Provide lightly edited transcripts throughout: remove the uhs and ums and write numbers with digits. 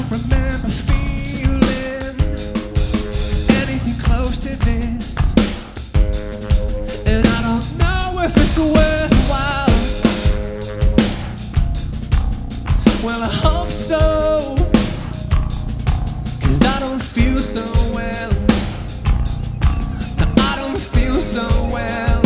don't remember feeling anything close to this, and I don't know if it's worthwhile. Well, I hope so, 'cause I don't feel so well. No, I don't feel so well.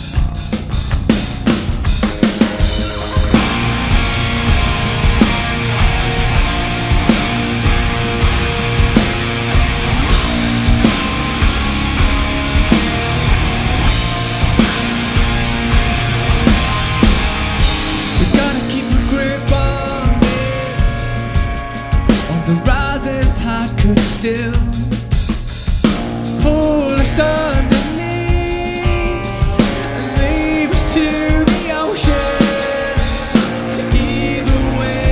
Could still pull us underneath and leave us to the ocean. Either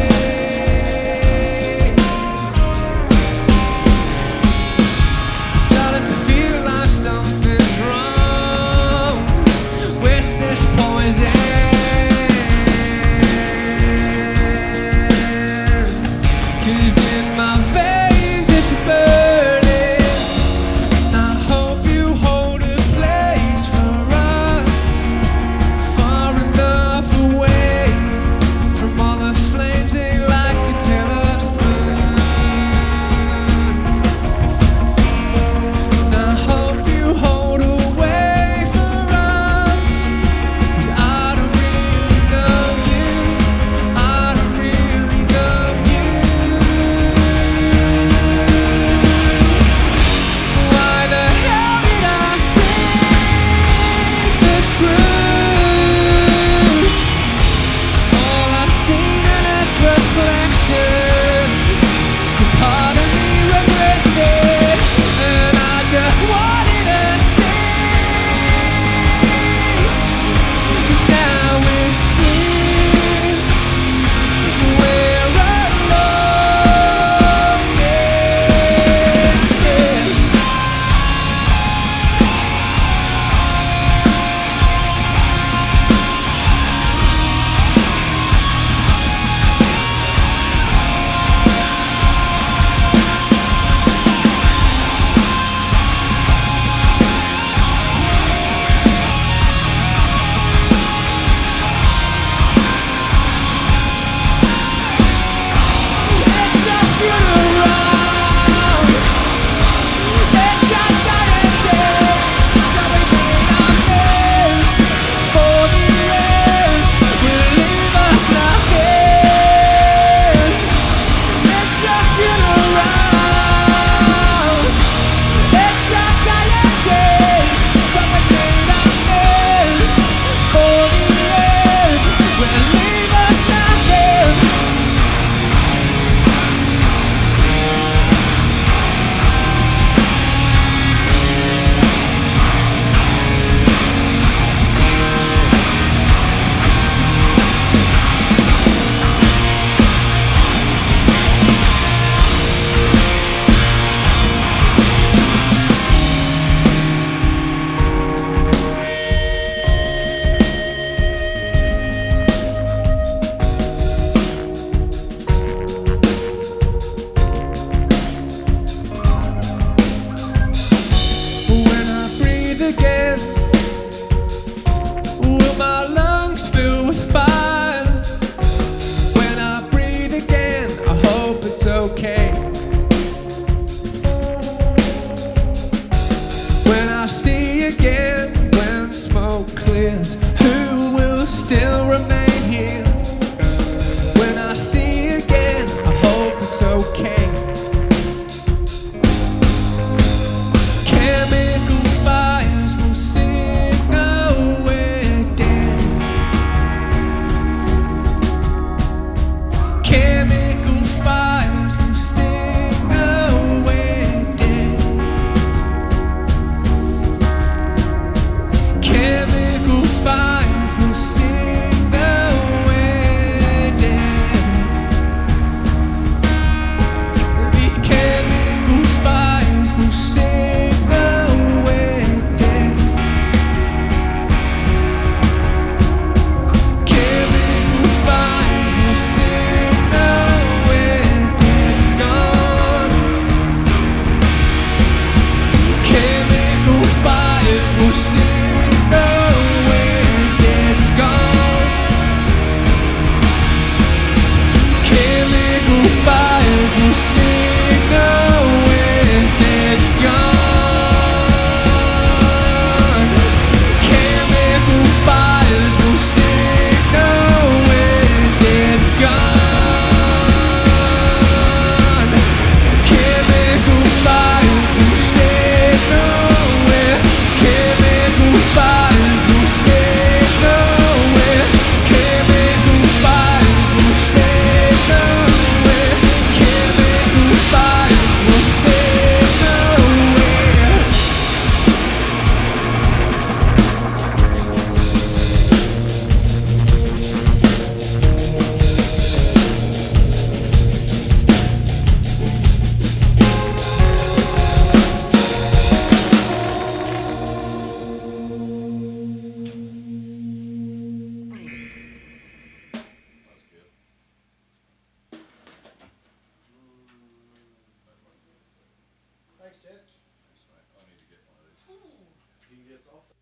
way, it's starting to feel like something's wrong with this poison. Okay. When I see again, when smoke clears, who will still remain here? When I see again, I hope it's okay. Chemical fires will signal we're dead. Chemical fires will signal we're dead. Chemical fires will signal Wie geht's auf?